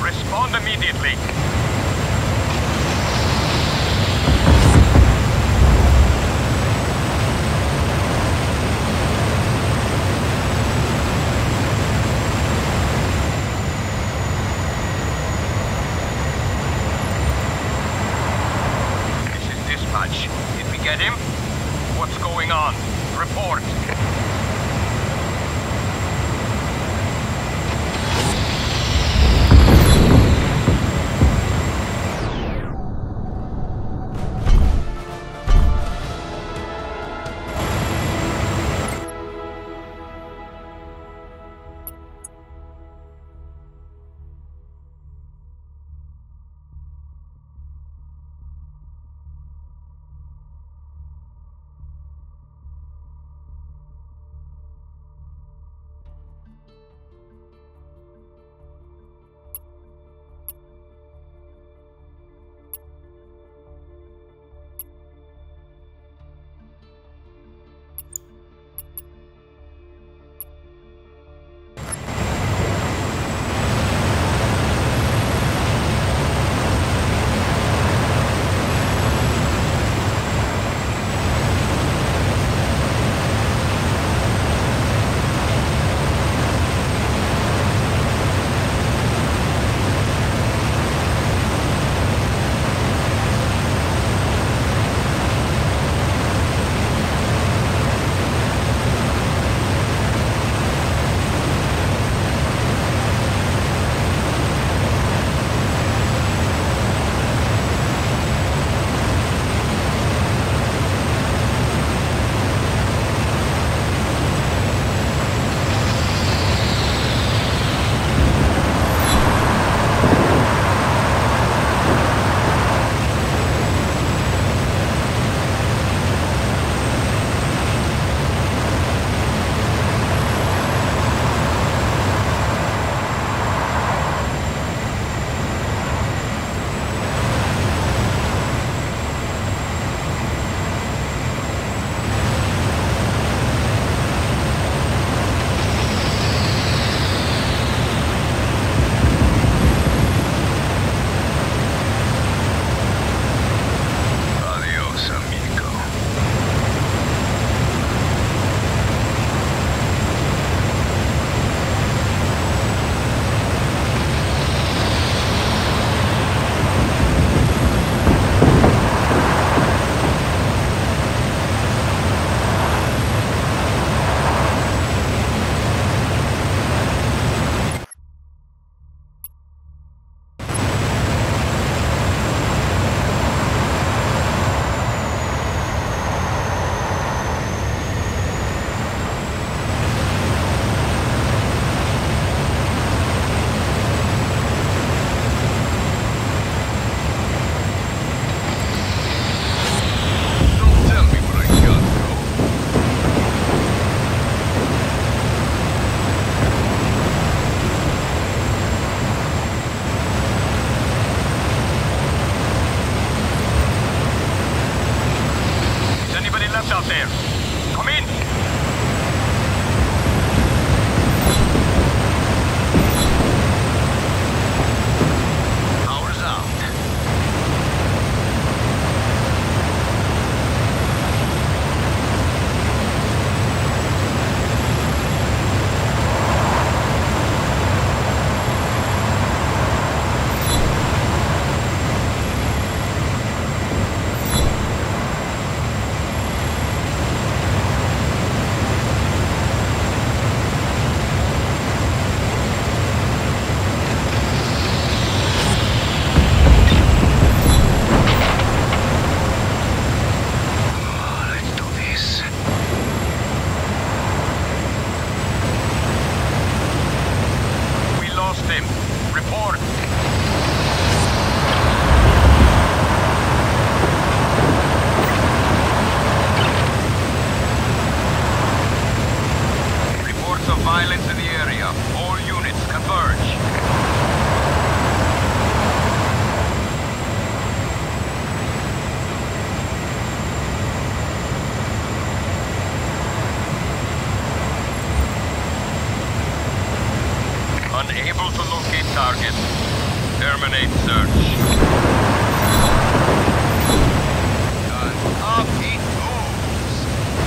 Respond immediately. This is dispatch. Did we get him? What's going on? Report. Out there. Come in. Power's out. Report. Reports of violence in the area. All units converge. Unable to locate target. Terminate search. Up it goes.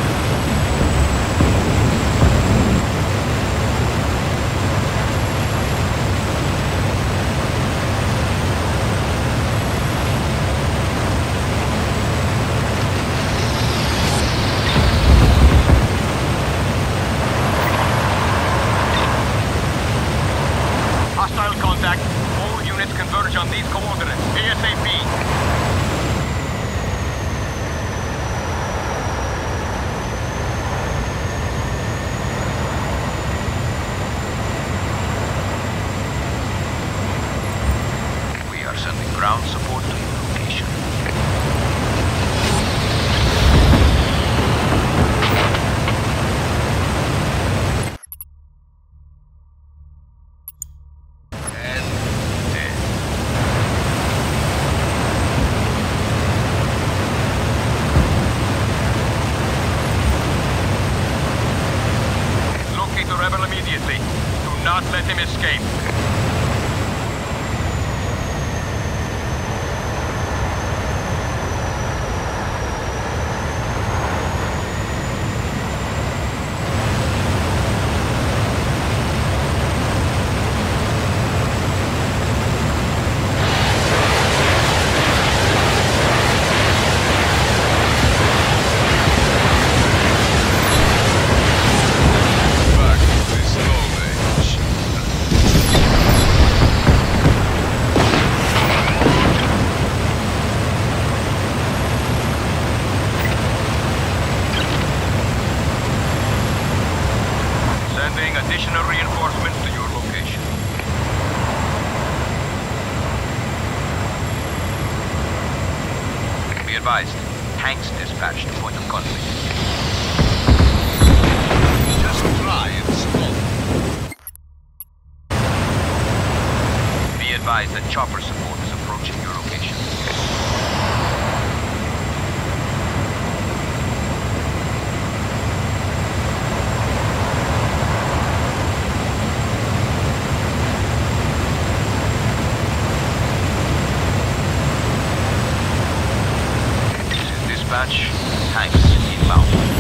Hostile contact. All units converge on these coordinates. ASAP. We are sending ground support to your location. Locate the rebel immediately. Do not let him escape. Back to the Stone Age. Sending additional reinforcements to your location. Be advised, tanks dispatched to point of conflict. Just try and stop. Be advised that chopper support is approaching your location. Dispatch, tanks inbound.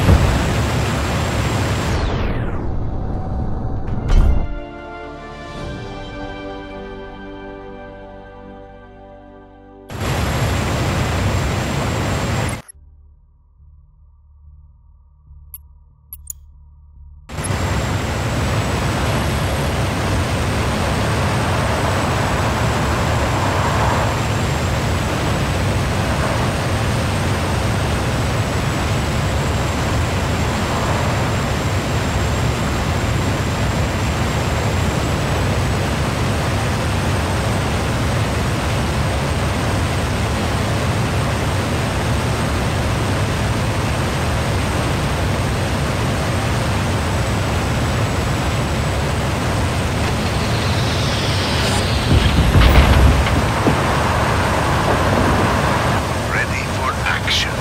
Ready for action.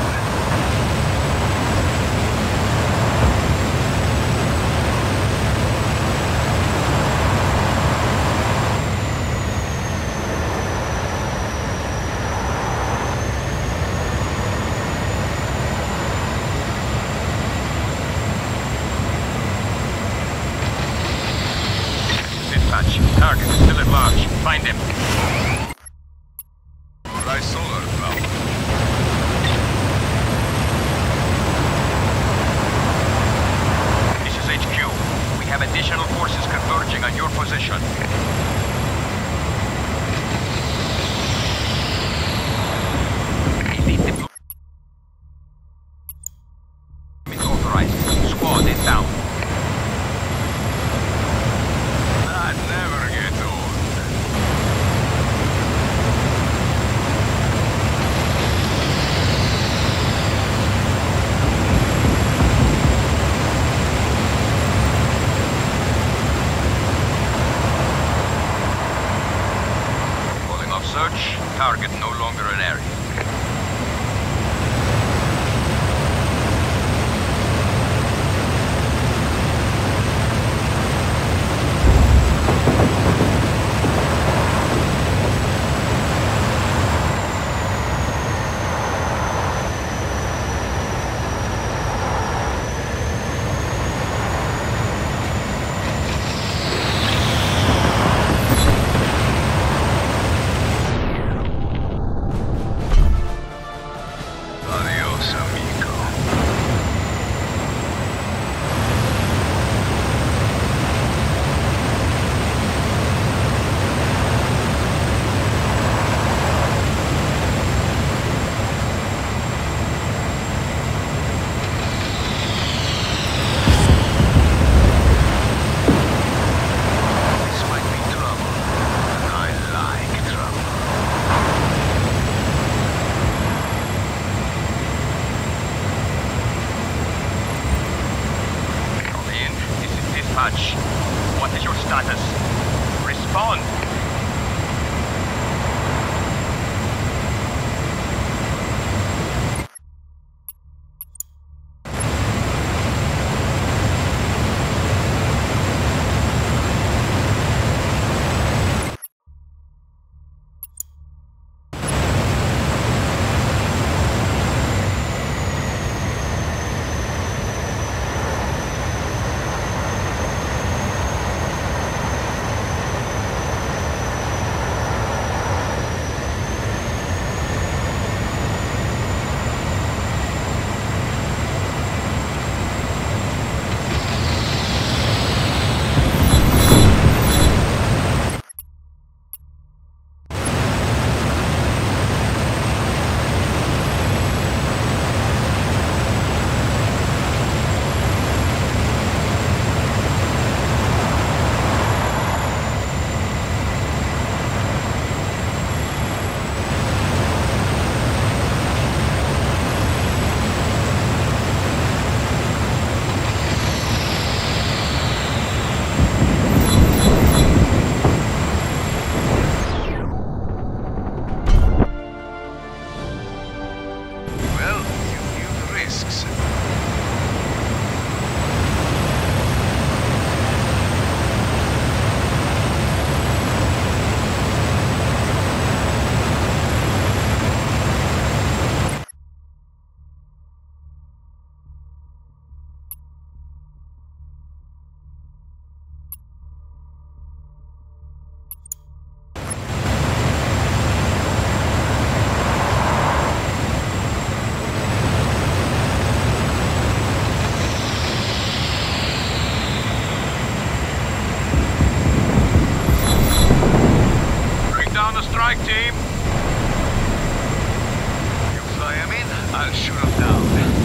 Dispatch, target still at large. Find him. Try solar power. This is HQ. We have additional forces converging on your position. Elite deployment authorized. Squad is down. That never gets old. Calling off search. Target no longer an area. strike team. You fly him in, I'll shoot him down.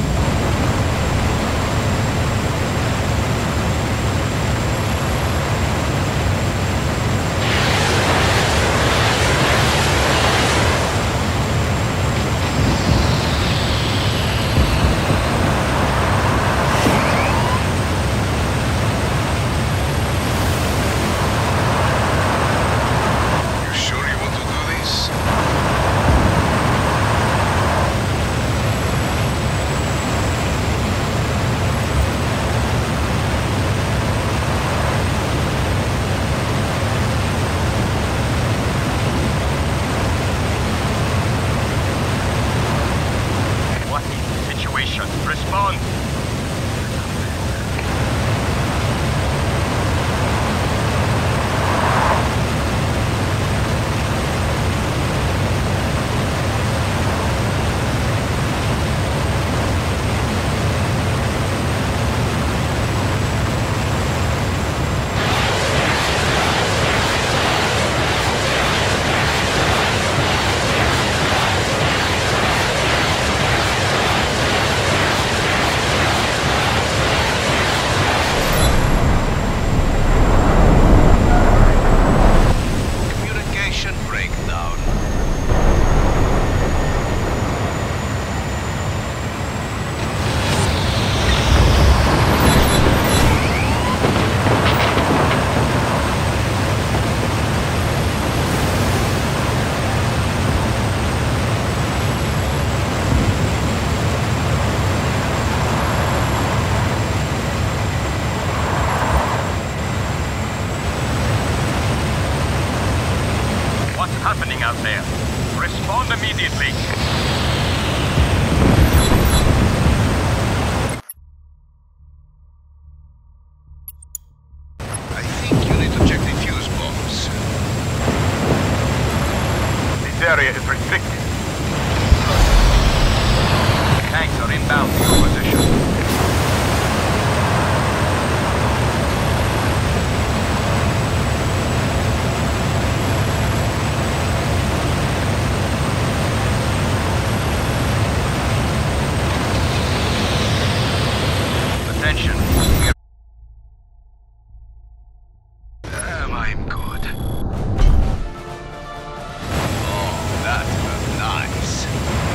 Respond. Happening out there. Respond immediately. I think you need to check the fuse box. This area is restricted. Tanks are inbound to your position. Attention. I'm good. Oh, that was nice.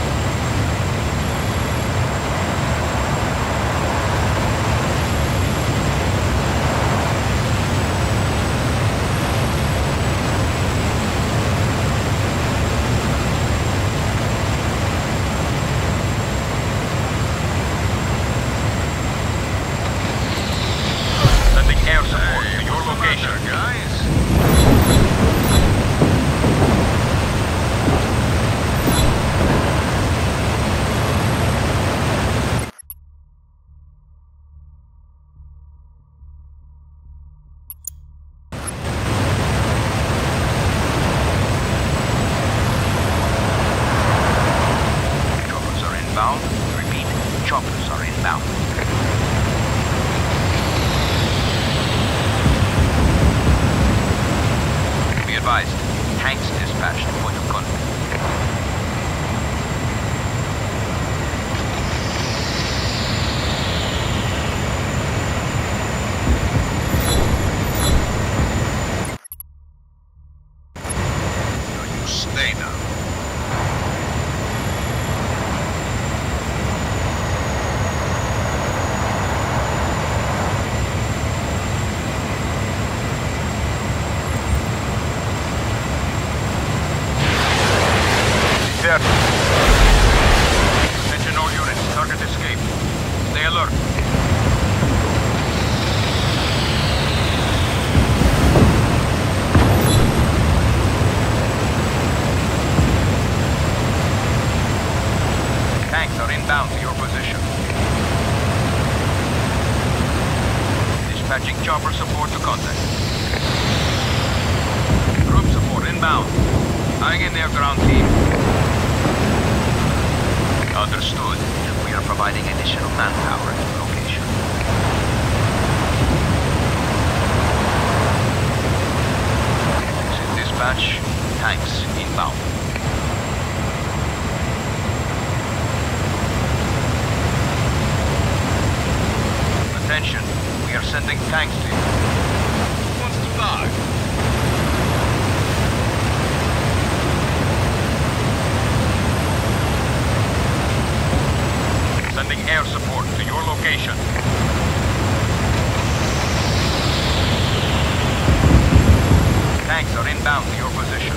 Air support to your location, guys. Choppers are inbound. Repeat, choppers are inbound. Advised. Tanks dispatched to point of contact. You stay now. Attention all units, target escape. Stay alert. Tanks are inbound to your position. Dispatching chopper support to contact. Group support inbound. Eyeing in their ground team. Understood. We are providing additional manpower at the location. This is dispatch. tanks inbound. Attention, we are sending tanks to you. Who wants to die? Sending air support to your location. Tanks are inbound to your position.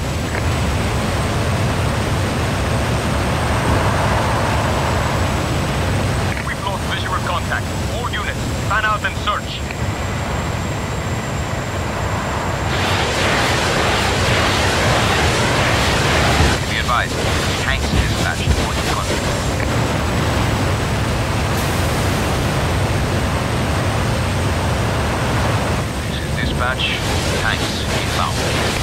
We've lost visual contact. All units, fan out and search. Be advised, tanks dispatched for your contact. Dispatch, tanks inbound.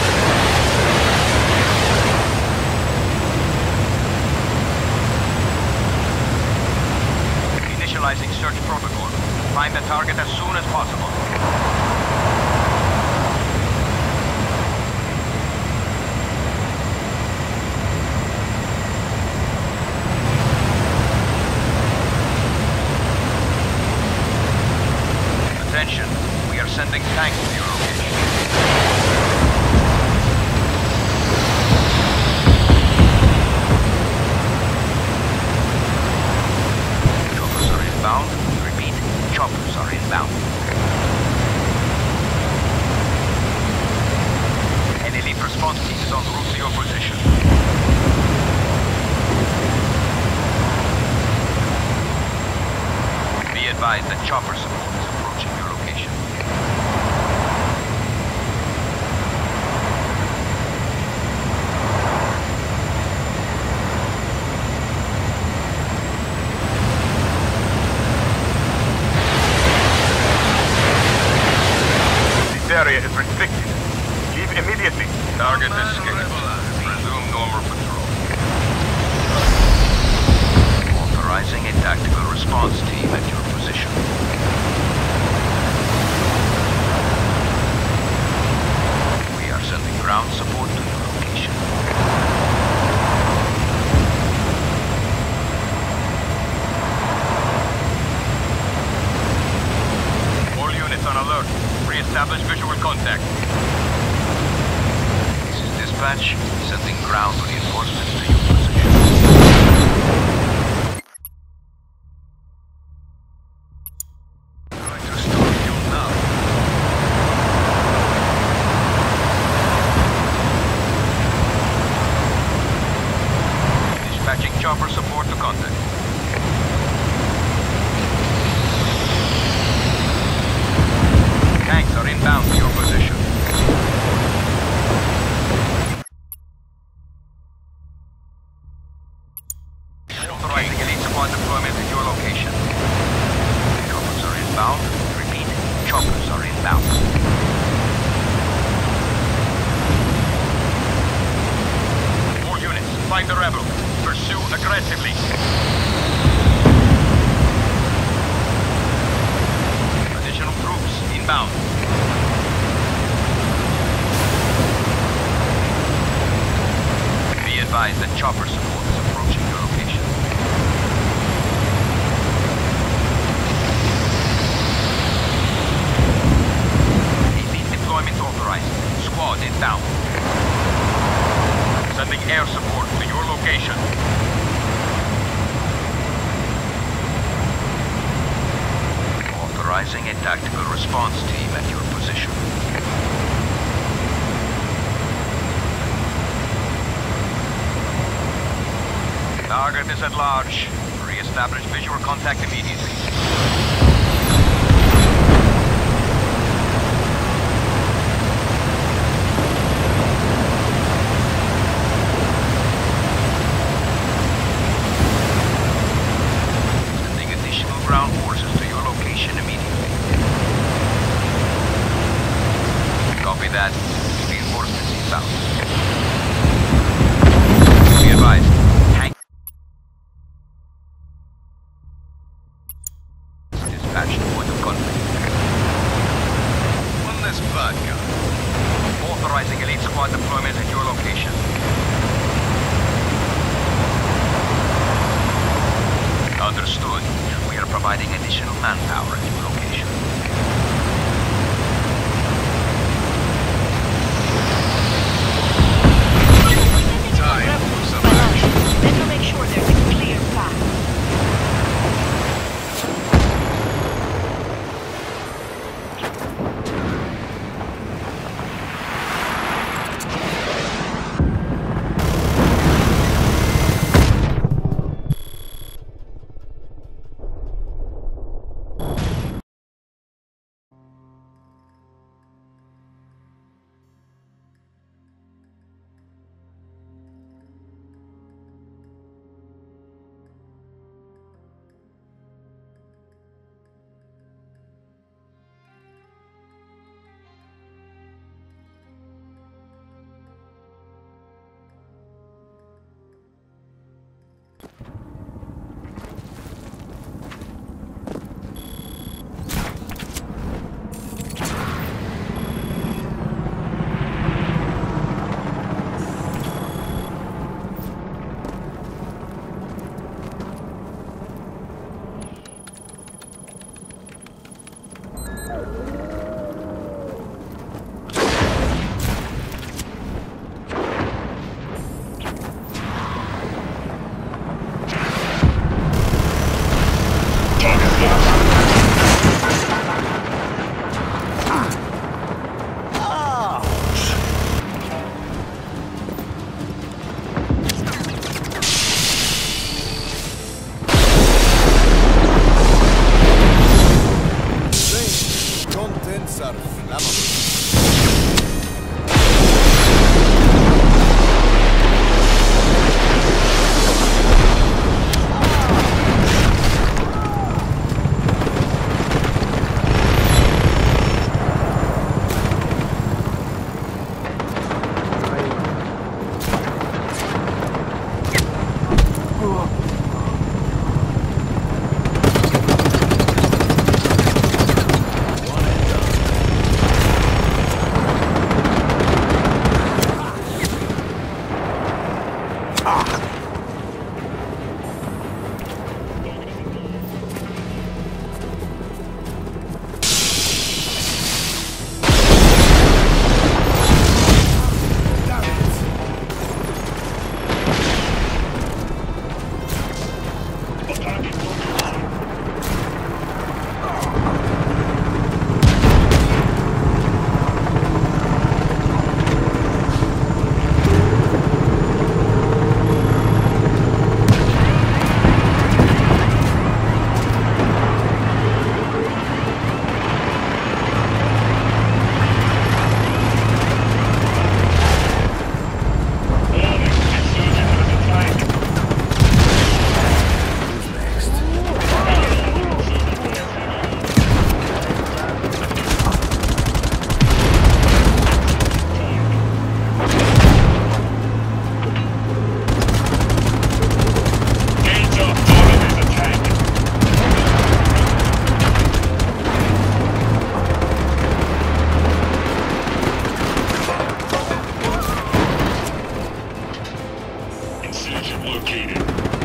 Initializing search protocol. Find the target as soon as possible. Attention, we are sending tanks to your location. Choppers are inbound. Repeat, choppers are inbound. An elite response team is en route to your position. Be advised that chopper support is approaching your location. This area is restricted. Leave immediately. Target escaped. Resume normal patrol. Authorizing a tactical response team at your position. We are sending ground support to your location. All units on alert. Re-establish visual contact. This is dispatch, sending ground reinforcements to your position. Going to start you now. Dispatching chopper support to contact. Tanks are inbound to your position. Authorizing elite support deployment at your location. Choppers are inbound. Repeat, choppers are inbound. All units, find the rebel. Pursue aggressively. Additional troops inbound. Be advised that chopper support is approaching your location. Elite deployment authorized. Squad inbound. Sending air support to your location. Authorizing a tactical response team at your position. Target is at large. Re-establish visual contact immediately. Sending additional ground forces to your location immediately. Copy that. Reinforcements inbound. Be advised. located.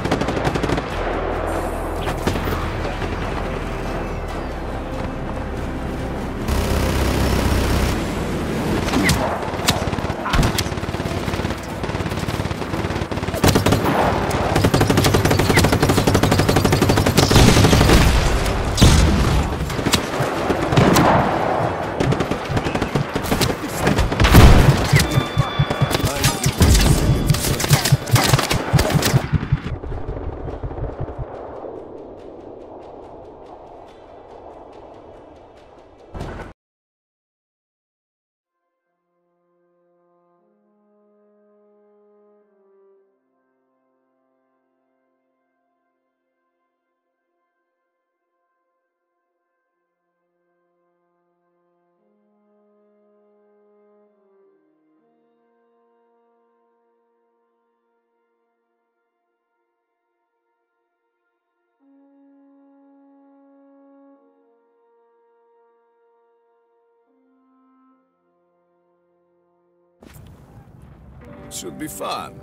Should be fun.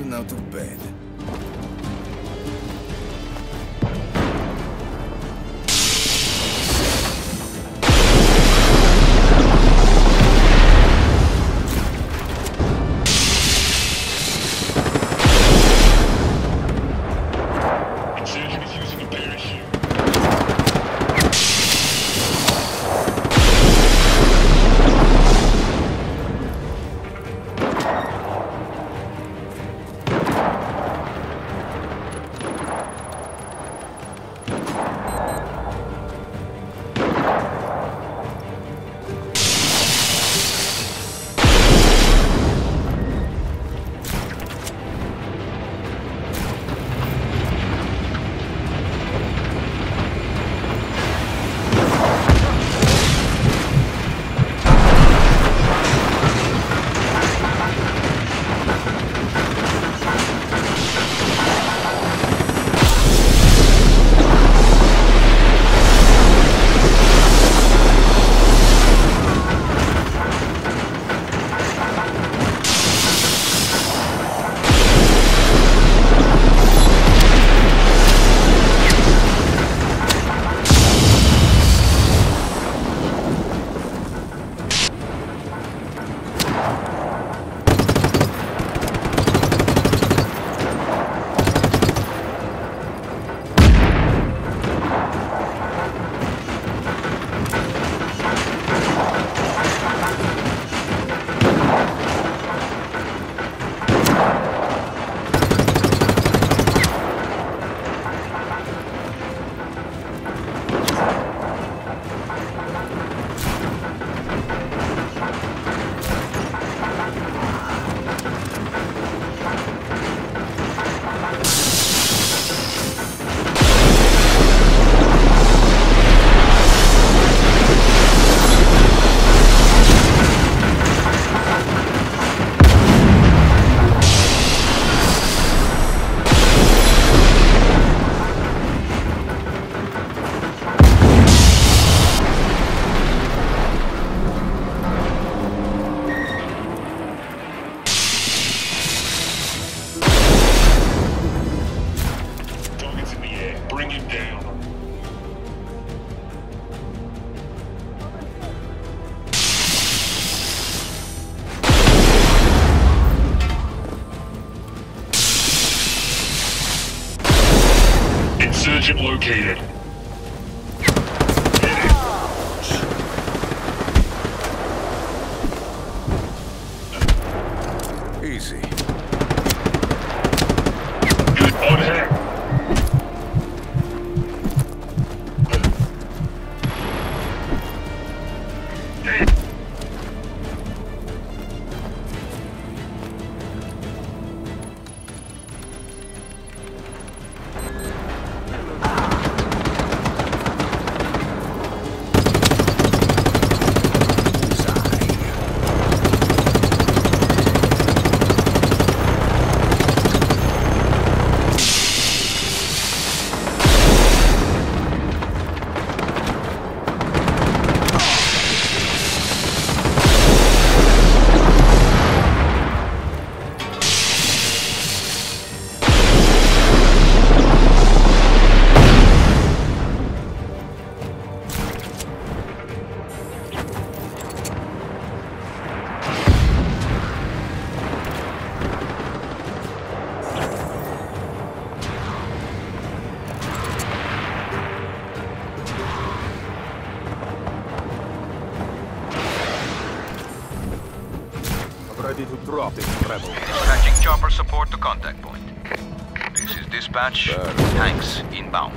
gotten out of bed. Insurgent is using a parachute. Bring him down. Insurgent located. Easy. On him. Ready to drop this rebel. Dispatching chopper support to contact point. This is dispatch. Tanks inbound.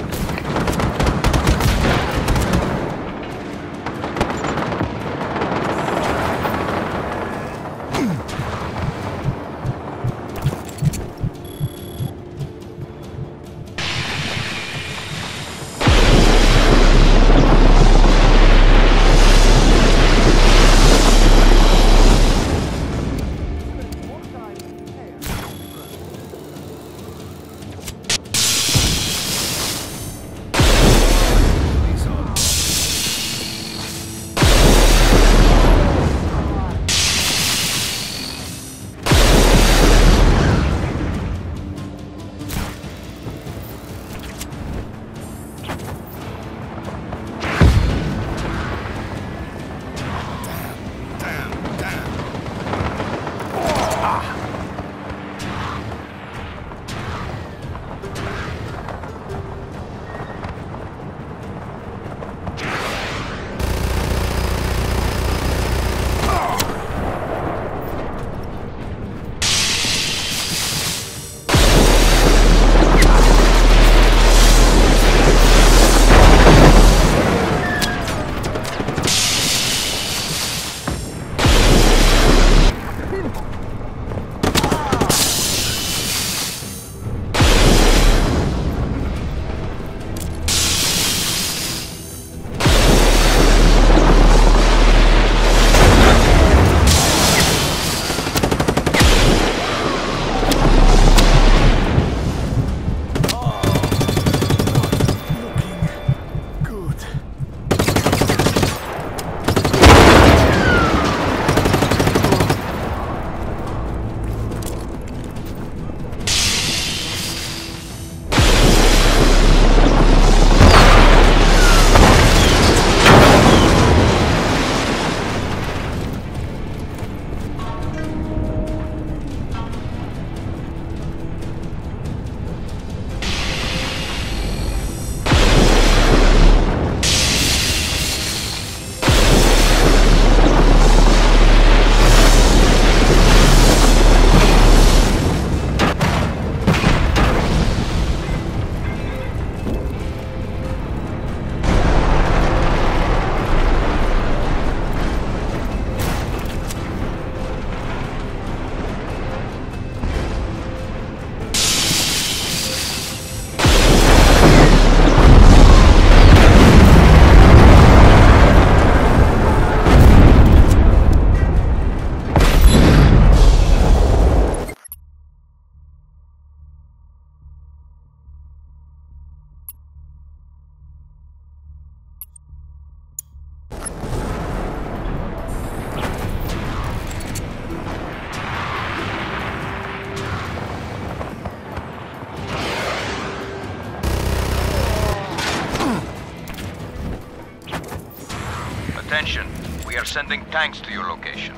Attention, we are sending tanks to your location.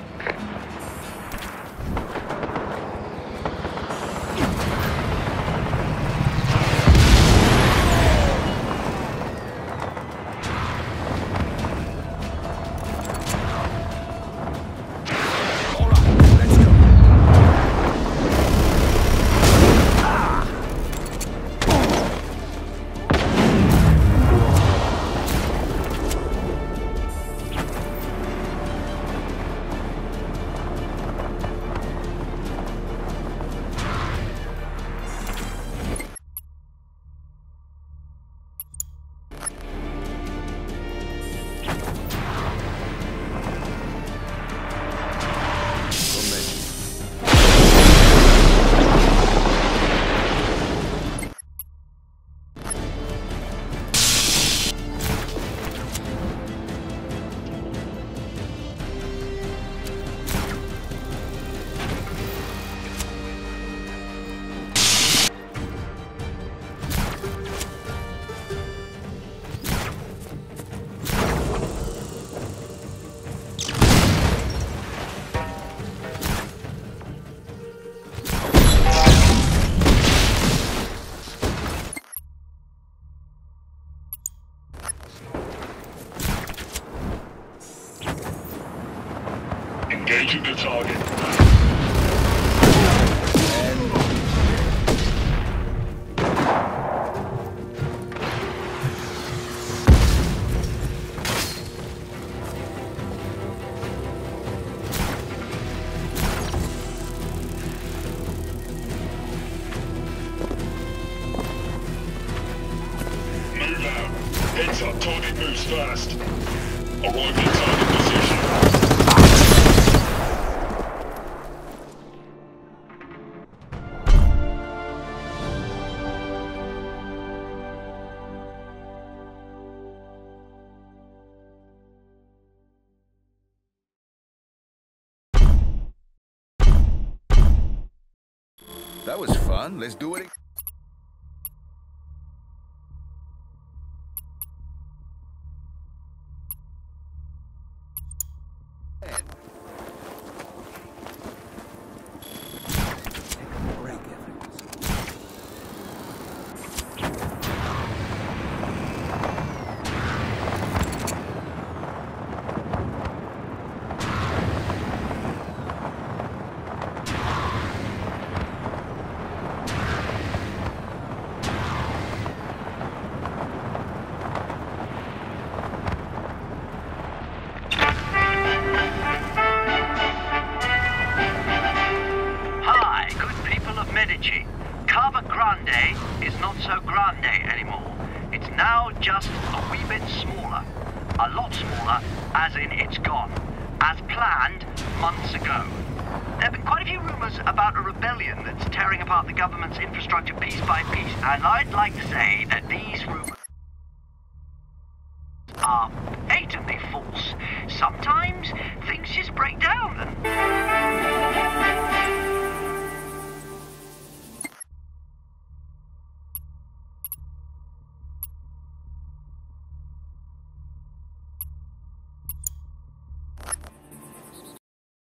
Engaging the target. Move out. Heads up, target moves fast. Arrive in target position. That was fun. Let's do it. Cava Grande is not so grande anymore. It's now just a wee bit smaller. A lot smaller, as in it's gone. As planned months ago. There have been quite a few rumors about a rebellion that's tearing apart the government's infrastructure piece by piece, and I'd like to say that these rumors are patently false. Sometimes things just break down, and